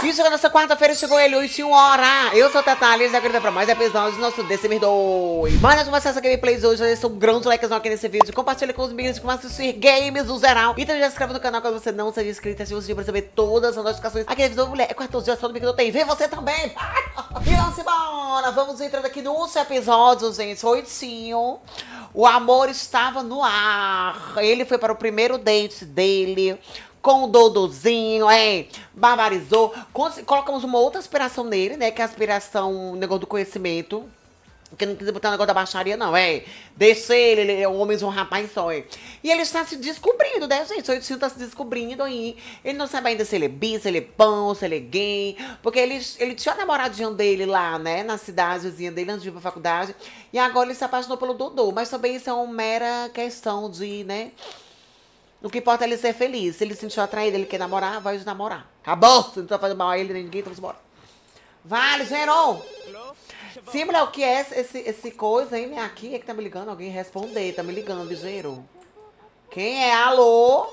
E chegando nessa quarta-feira, chegou ele, 8h. Eu sou a Tata Alice, acredita pra mais episódios do nosso The Sims 2. Mas antes de começar essa gameplay de hoje, deixa um grande like aqui nesse vídeo, compartilha com os amigos que vão assistir games do geral. E também já se inscreve no canal caso você não seja inscrito, ativa o sininho pra receber todas as notificações. Aqui é vídeo mulher, é 14 dias só do que eu tenho. Vem você também! E vamos embora! Vamos entrando aqui no último episódio, gente, 8. O amor estava no ar. Ele foi para o primeiro date dele com o Dodozinho, barbarizou. Colocamos uma outra aspiração nele, né? Que é a aspiração, o negócio do conhecimento. Porque não quis botar o negócio da baixaria, não, Deixa ele é um homem de um rapaz só, E ele está se descobrindo, né, gente? O Oitinho está se descobrindo aí. Ele não sabe ainda se ele é bi, se ele é pão, se ele é gay. Porque ele tinha a namoradinha dele lá, né? Na cidadezinha dele, antes de ir pra faculdade. E agora ele se apaixonou pelo Dodô. Mas também isso é uma mera questão de, né? O que importa é ele ser feliz. Se ele se sentiu atraído, ele quer namorar, vai namorar. Acabou! Se não tá fazendo mal a ele, nem ninguém, então vamos embora. Vale, Geron! Sim, mulher, o que é esse coisa aí, minha aqui? É que tá me ligando? Alguém responder. Tá me ligando, ligeiro. Quem é? Alô?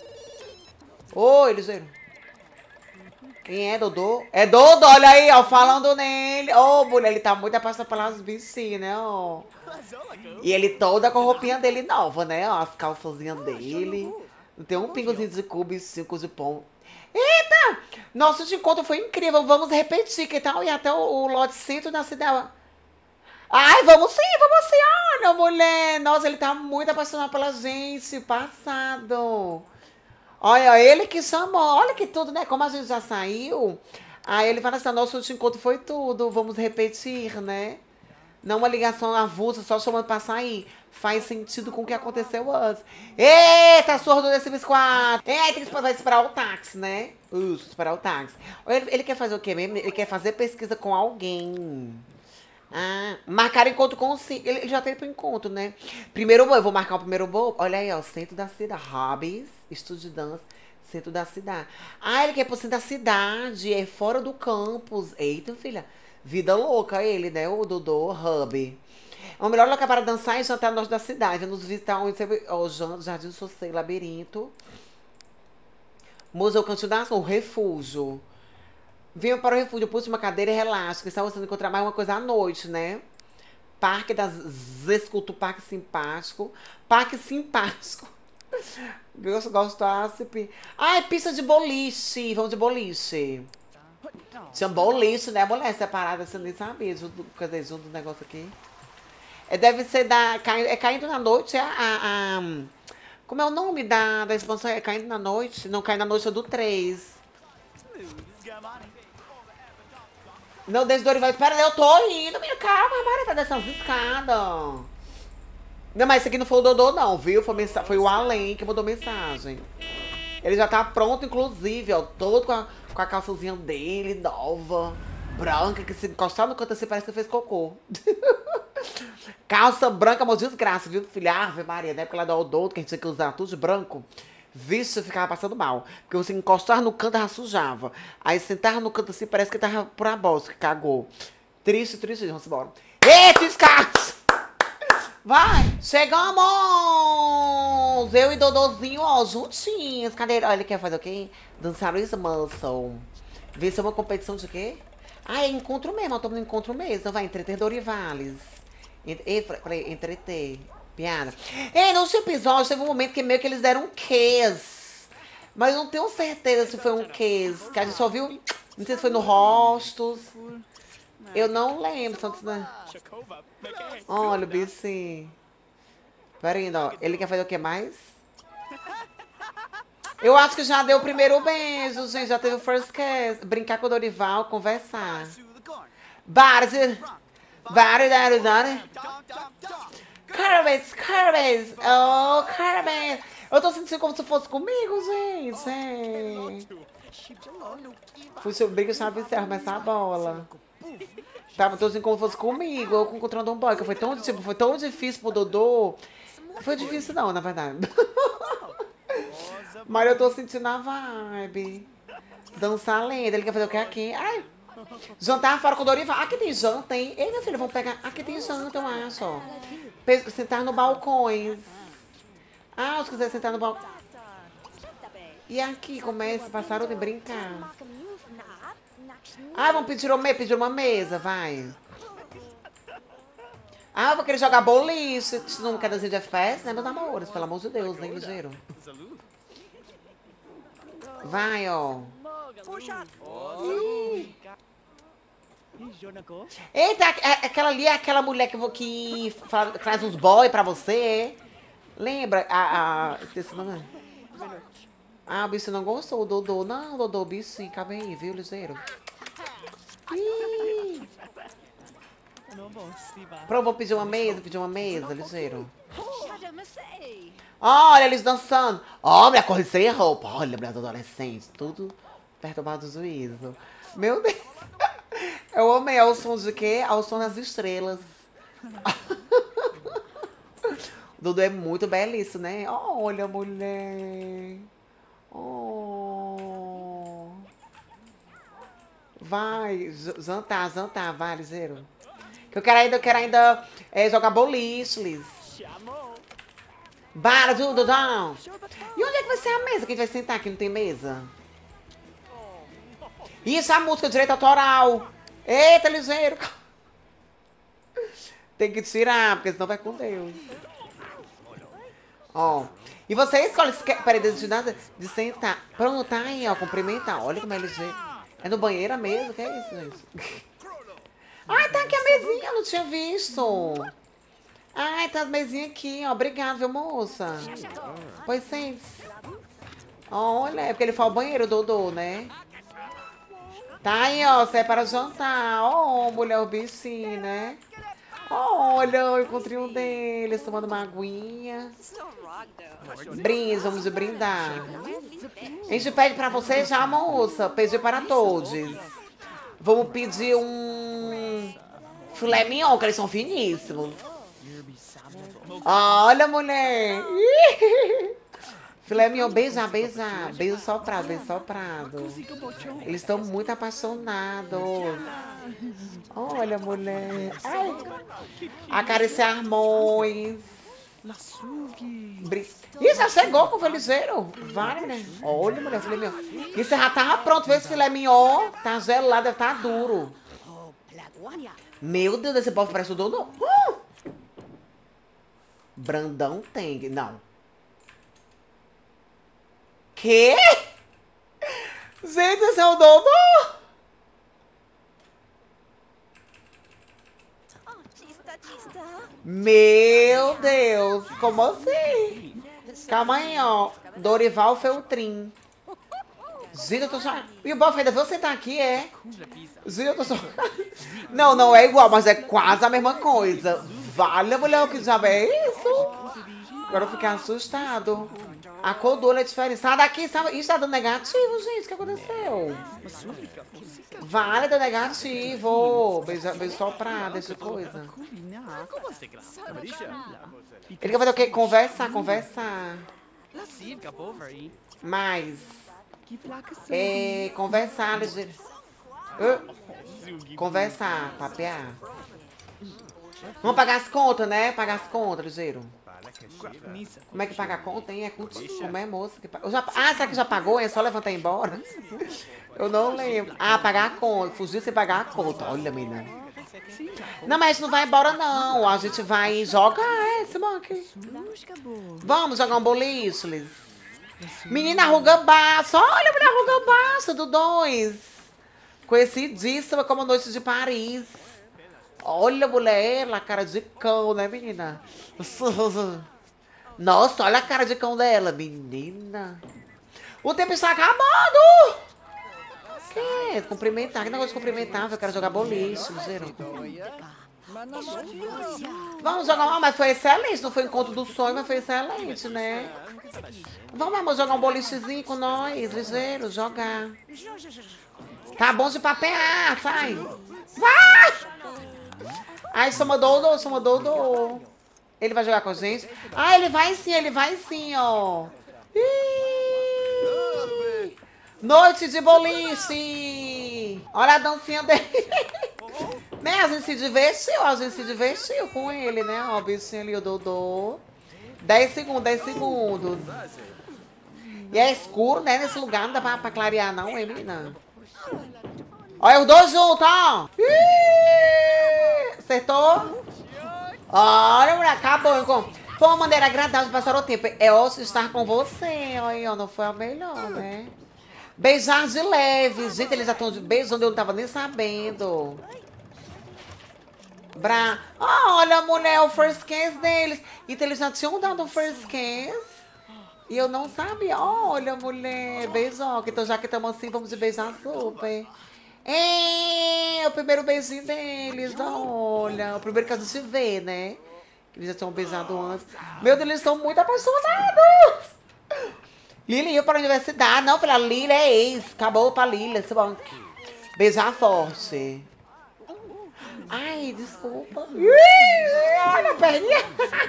Oi, ligeiro. Quem é, Dodô? É Dodô, olha aí, ó, falando nele. Ô, mulher, ele tá muito apaixonado pelas bichinhas, né, ó. E ele toda com a roupinha dele nova, né, ó, as calçazinhas dele. Não tem um pingozinho de cubo e 5 de pão. Eita! Nosso encontro foi incrível. Vamos repetir, que tal? E até o lote centro da cidade. Ai, vamos sim. Olha, mulher. Nossa, ele tá muito apaixonado pela gente. Passado. Olha, ele que chamou. Olha que tudo, né? Como a gente já saiu. Aí ele fala assim, nosso encontro foi tudo. Vamos repetir, né? Não uma ligação avulsa, só chamando pra sair. Faz sentido com o que aconteceu antes. Eita, surdo desse biscoito. Tem que esperar o táxi, né? Isso, esperar o táxi. Ele quer fazer o quê mesmo? Ele quer fazer pesquisa com alguém. Ah, marcar encontro com o Sim. Ele já tem pro encontro, né? Primeiro voo, eu vou marcar o primeiro voo. Olha aí, ó, centro da cidade. Hobbies, estúdio de dança, centro da cidade. Ah, ele quer ir pro centro da cidade, é fora do campus. Eita, filha. Vida louca ele, né? O Dodô Hub. É o melhor local para dançar e jantar norte da cidade. Vamos visitar o Jardim do Sossego, Labirinto. Museu Cantinho da Ação, o Refúgio. Venha para o refúgio, puxe uma cadeira e relaxa. Que está você encontrar mais uma coisa à noite, né? Parque das Esculturas, Parque Simpático. Parque Simpático. Gostasse. Ai, pista de boliche. Vamos de boliche. Tinha boliche, né, mulher? Separada, você nem sabia. Junto do negócio aqui. Deve ser caindo na noite. Como é o nome da expansão? É caindo na noite? Não, cai na noite é do 3. Não, desde Dorival. Espera, eu tô indo, minha calma, Maria, tá descendo as escadas. Não, mas esse aqui não foi o Dodô, não, viu? Foi o Além que mandou mensagem. Ele já tá pronto, inclusive, ó. Todo com a calçazinha dele, nova, branca, que se encostar no canto assim parece que fez cocô. Calça branca, uma desgraça, viu, filha? Ave Maria, na época lá do odonto, que a gente tinha que usar tudo de branco. Vixe, eu ficava passando mal. Porque você encostar no canto, já sujava. Aí sentar no canto assim, parece que tava por a bosta, que cagou. Triste, vamos embora. Eita, escasso! Vai! Chegamos! Eu e Dodozinho, ó, juntinhos. Cadê ele? Olha, ele quer fazer o quê? Dançar isso, muscle. Ver se é uma competição de quê? Ah, é encontro mesmo, eu tô no encontro mesmo. Vai, entreter Dorivales. Entreter. Piada. No último episódio teve um momento que meio que eles deram um kiss. Mas eu não tenho certeza se foi um kiss. Que a gente só viu. Não sei se foi no Rostos. Eu não lembro. Olha o bichinho. Pera aí, ó. Ele quer fazer o que mais? Eu acho que já deu o primeiro beijo, gente. Já teve o first kiss. Brincar com o Dorival, conversar. Carabes. Oh, Carabes. Eu tô sentindo como se fosse comigo, gente. Fui seu brinco, chave e arrumar essa bola. Tava tô sentindo como se fosse comigo. Eu encontrando um boy, que foi tão difícil pro Dodô. Foi difícil não, na verdade. Mas eu tô sentindo a vibe. Dançar lenda. Ele quer fazer o que aqui? Ai. Jantar fora com o Dorival. Aqui tem janta, hein? Ei, meu filho, vamos pegar. Aqui tem janta, eu acho, ó. Sentar no balcões. Se quiser sentar no balcão. E aqui, começa, passaram de brincar. Ah, vamos pedir uma mesa, vai. Ah, eu vou querer jogar boliche. Isso não quer desenho de FPS, né, meus amores? Pelo amor de Deus, né, ligeiro? Vai, ó. Ih. Eita, aquela ali é aquela mulher que traz uns boy pra você. Lembra? Esqueci o nome. Ah, o bicho não gostou, o Dodô. Não, Dodô, o bicho sim, calma aí, viu, ligeiro? Ih. Pronto, vou pedir uma mesa, ligeiro. Olha eles dançando. Olha, corre sem roupa. Olha, mulher adolescentes, tudo perturbado do juízo. Meu Deus. Eu amei ao som de quê? Ao som das estrelas. O Dudu é muito belíssimo, né? Olha, mulher. Oh. Vai, jantar, vai, ligeiro. Que eu quero ainda jogar boliche. Para, Dudu, não. E onde é que vai ser a mesa que a gente vai sentar aqui? Não tem mesa? Isso, a música, direito autoral. Eita, ligeiro. Tem que tirar, porque senão vai com Deus. Ó. E você escolhe se quer. Peraí, de sentar. Pronto, tá aí, ó. Cumprimenta. Olha como é ligeiro. É no banheiro mesmo? Que é isso, gente? Ai, tá aqui a mesinha, eu não tinha visto. Ai, tá as mesinhas aqui, ó. Obrigado, viu, moça? Pois sim. Olha, é porque ele foi ao banheiro, Dodô, né? Tá aí, ó. Você é para jantar. Ó, mulher, o bichinho, né? Olha, eu encontrei um deles tomando uma aguinha. Vamos brindar. A gente pede pra você já, moça. Pedir para todos. Vamos pedir um filé mignon, que eles são finíssimos. Olha, mulher. Filé mignon, beijar. Beijo soprado. Eles estão muito apaixonados. Olha, mulher. Ai. Acariciar armões. Ih, já chegou com o ligeiro. Vai, mulher. Olha, mulher, filé mignon. Isso já tava pronto, vê esse filé mignon. Tá gelado, deve estar duro. Meu Deus, esse povo parece o Dodô. Brandão tem. Não. Quê? Gente, esse é o Dodô? Meu Deus, como assim? Calma aí, ó. Dorival Feltrin. Gente, eu tô só... E o bofe ainda você tá aqui, é? Gente, eu tô só... Não é igual, mas é quase a mesma coisa. Vale, mulher, o que diabo é isso? Agora eu fiquei assustado. A cor do olho é diferente. Sai daqui, sabe? Isso tá dando negativo, gente. O que aconteceu? Vale, deu negativo. Beijo soprado, essa coisa. Ele quer fazer o quê? Conversar. Mais. Conversar, ligeiro. Conversar, papear. Vamos pagar as contas, né? Pagar as contas, ligeiro. Como é que paga a conta, hein? É contigo, como é, moça? Será que já pagou? É só levantar e ir embora? Eu não lembro. Ah, pagar a conta. Fugir sem pagar a conta. Olha, menina. Não, mas a gente não vai embora, não. A gente vai jogar esse monkey. Vamos jogar um boliche, Liz. Menina, ruga baixa. Olha, mulher, ruga baixa do 2. Conhecidíssima como Noite de Paris. Olha, mulher, ela, cara de cão, né, menina? Nossa, olha a cara de cão dela, menina. O tempo está acabando. Que? Cumprimentar. Que negócio de cumprimentar? Eu quero jogar boliche, ligeiro. Vamos jogar. Mas foi excelente. Não foi encontro do sonho, mas foi excelente, né? Vamos, amor, jogar um bolichezinho com nós, ligeiro, jogar. Tá bom de papear, sai. Vai! Ai, soma Dodô. Ele vai jogar com a gente? Ah, ele vai sim, ó. Ih! Noite de boliche. Olha a dancinha dele. Né, a gente se divertiu com ele, né? Ó, o bichinho ali, o Dodô. 10 segundos. E é escuro, né, nesse lugar, não dá pra clarear não, hein, menina? Olha os dois juntos, ó. Ih, acertou? Olha, mulher, acabou. Foi uma maneira agradável de passar o tempo. É ótimo estar com você. Olha, não foi a melhor, né? Beijar de leve. Gente, eles já estão beijando, eu não tava nem sabendo. Olha, mulher, o first kiss deles. Então eles já tinham dado o first kiss. E eu não sabia. Olha, mulher, beijoca. Então já que estamos assim, vamos de beijar super. É o primeiro beijinho deles. Olha, o primeiro que a gente vê, né? Que eles já tinham beijado antes. Meu Deus, eles estão muito apaixonados. Lili ia para a universidade. Não, filha, Lili é ex. Acabou pra Lili. Beijar forte. Ai, desculpa. Olha a perninha.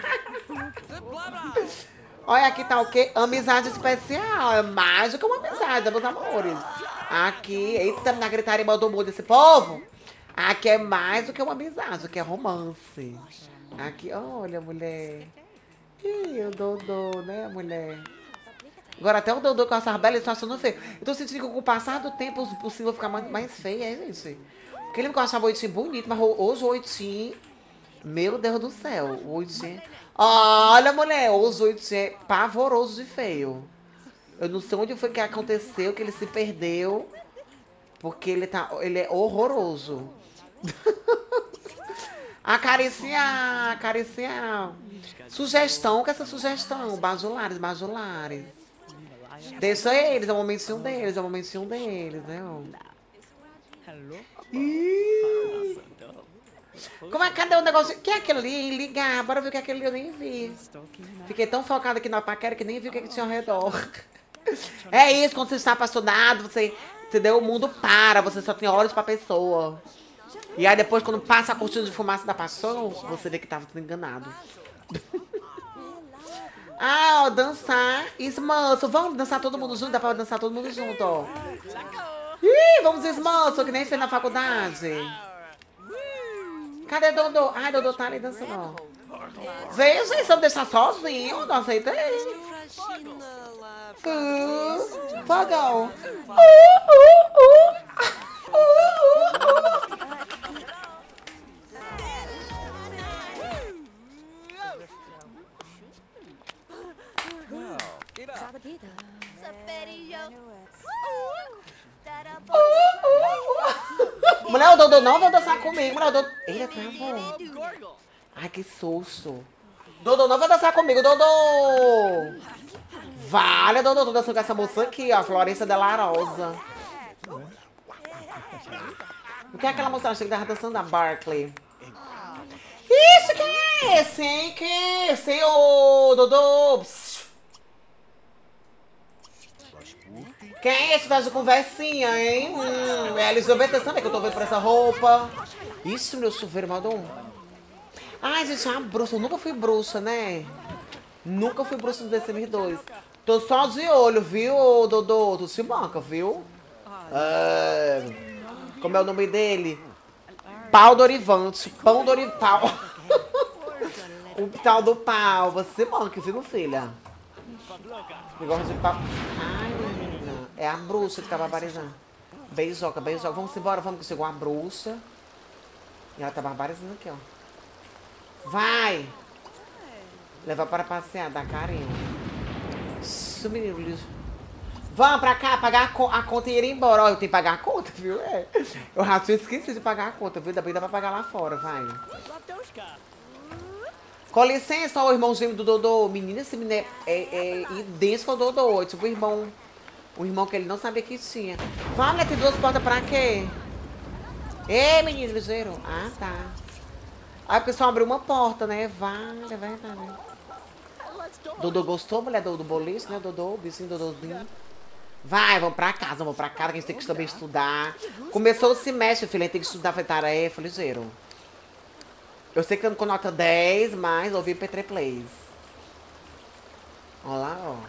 Olha, aqui tá o quê? Amizade especial. É mais do que uma amizade, meus amores. Aqui, eita, na gritaria do mundo desse povo. Aqui é mais do que uma amizade, que é romance. Aqui, olha, mulher. Ih, o Dodô, né, mulher? Agora até o Dodô com a Sarbella, eles estão achando feio. Eu tô sentindo que com o passar do tempo o possível vai ficar mais feio, gente? Porque ele me achava o Oitinho bonito, mas hoje o Oitinho... Meu Deus do céu, o Oitinho... Olha, mulher, hoje o Oitinho é pavoroso de feio. Eu não sei onde foi que aconteceu, que ele se perdeu. Porque ele é horroroso. Acariciar. Sugestão, o que é essa sugestão? Bajulares. Deixa eles, é o momentinho deles, né? Como é que cadê o negócio? Que é aquele ali? Ligar, bora ver o que é aquele ali, eu nem vi. Fiquei tão focada aqui na paquera que nem vi o que tinha ao redor. É isso, quando você está apaixonado, você, entendeu? O mundo para, você só tem olhos pra pessoa. E aí depois, quando passa a cortina de fumaça da paixão, você vê que tava tudo enganado. Ó, dançar. Esmanço. Vamos dançar todo mundo junto? Dá pra dançar todo mundo junto, ó. Ih, vamos esmanço, que nem fez na faculdade. Cadê Dodô? Ai, Dodô tá ali dançando, ó. Veja, se eu deixar sozinho, não aceitei. Fogão. Mulher, o Dodô não vai dançar comigo. Mulher, o Dodô... Ele travou. Ai, que susto. Dodô não vai dançar comigo, Dodô. Vale, Dodô, tô dançando com essa moça aqui, ó. Florença Della Rosa. O que é aquela moça? Achei que tava dançando a Barclay. Isso, quem é esse, hein? Quem é esse, hein, ô Dodô? Quem é esse? Tá de conversinha, hein? É LGBT também que eu tô vendo por essa roupa. Isso, meu chuveiro, Madon. Ai, gente, é uma bruxa. Eu nunca fui bruxa, né? Nunca fui bruxa do The Sims 2. Tô só de olho, viu, Dodô? Tu se manca, viu? Como é o nome dele? Pau Dorivante. Pão Doripau. O tal do pau. Você manca, viu, filha? Negócio de pau. Ai, menina. É a bruxa que tá barbarizando. Beijoca. Vamos embora, vamos que chegou a bruxa. E ela tá barbarizando aqui, ó. Vai! Levar para passear, dar carinho. Isso, menino. Vamos pra cá, pagar a conta e ir embora. Ó, eu tenho que pagar a conta, viu? É. Eu já tinha esquecido de pagar a conta, viu? Ainda bem dá pra pagar lá fora, vai. Com licença, ó, o irmãozinho do Dodô. Menina, esse menino é idêntico ao Dodô. Tipo, o irmão que ele não sabia que tinha. Vamos, né? Tem duas portas pra quê? Ei, menino, ligeiro. Ah, tá. Aí o pessoal abriu uma porta, né? Vale. Dodô gostou, mulher do boliche, né? Dodô, o bichinho Dodôzinho. Vai, vamos pra casa, que a gente tem que também estudar. Começou o semestre, filha, tem que estudar, fazer tarefa, ligeiro. Eu sei que eu com nota 10, mas ouvi P3 Plays. Olha lá, ó.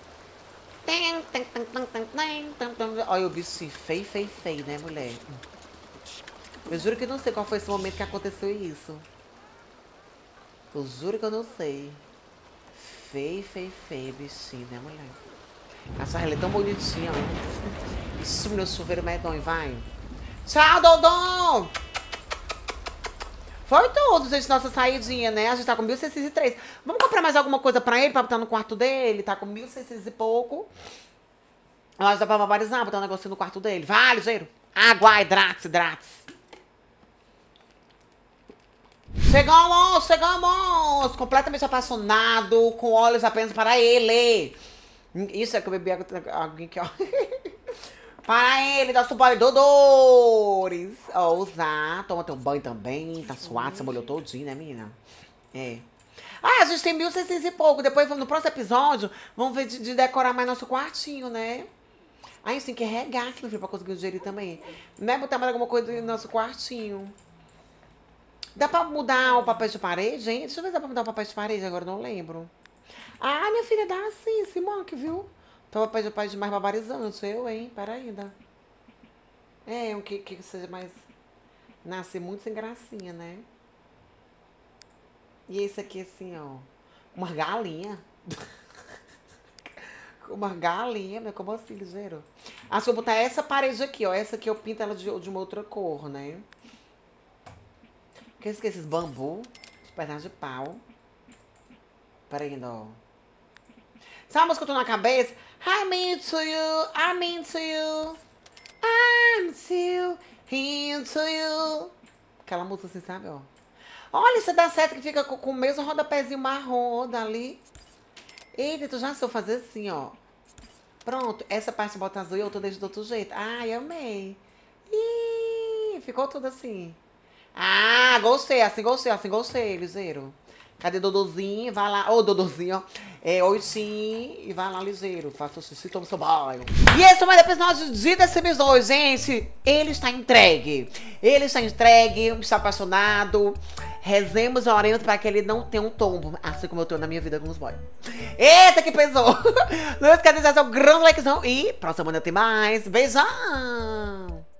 Olha o bicho feio, né, mulher? Eu juro que eu não sei qual foi esse momento que aconteceu isso. Eu juro que eu não sei. Feio, bichinho, né, mulher? Essa ela é tão bonitinha, ó. Isso, meu chuveiro medonho, vai. Tchau, Dodô! Foi tudo, gente, nossa saidinha, né? A gente tá com 1.603. Vamos comprar mais alguma coisa pra ele, pra botar no quarto dele? Tá com 1.600 e pouco. Eu acho que dá pra barbarizar, botar um negocinho no quarto dele. Vai, ligeiro. Água, hidrates. Chegamos! Completamente apaixonado, com olhos apenas para ele. Isso é que eu bebi alguém aqui, ó. Para ele, nosso boy Dodores. Ó, usar. Toma teu banho também. Tá suado, você molhou todinho, né, menina? É. Ah, a gente tem 1.600 e pouco. Depois, no próximo episódio, vamos ver de decorar mais nosso quartinho, né? Aí tem que regar aqui, meu filho, pra conseguir o dinheiro também. Né? Botar mais alguma coisa no nosso quartinho. Dá pra mudar o papel de parede, hein? Deixa eu ver se dá pra mudar o papel de parede, agora eu não lembro. Ah, minha filha, dá sim, esse manque, viu? Então o papel de parede mais barbarizante, eu, hein? Pera ainda. É, um que seja mais... Nasce muito sem gracinha, né? E esse aqui, assim, ó. Uma galinha. Uma galinha, né? Como assim, ligeiro? Acho que eu vou botar essa parede aqui, ó. Essa aqui eu pinto ela de uma outra cor, né? Que esses bambu, os pedaços de pau. Pera aí, ó. Sabe a música que eu tô na cabeça? I'm into you, I'm into you, I'm still into you. Aquela música assim, sabe, ó. Olha, isso dá certo que fica com o mesmo rodapézinho marrom dali. Eita, tu já sei fazer assim, ó. Pronto, essa parte bota azul e outra deixa do outro jeito. Ai, amei. Ih, ficou tudo assim. Ah, gostei, assim gostei, ligeiro. Cadê Dodôzinho? Vai lá. Ô, Dodôzinho, ó. É, oi sim. E vai lá, ligeiro. Faça o xixi, toma seu banho. E esse é mais episódio de The Sims 2, gente. Ele está entregue. Está apaixonado. Rezemos e oremos para que ele não tenha um tombo. Assim como eu tenho na minha vida com os boys. Eita, que pesou. Não esqueça de deixar seu grande likezão. E próxima semana tem mais. Beijão.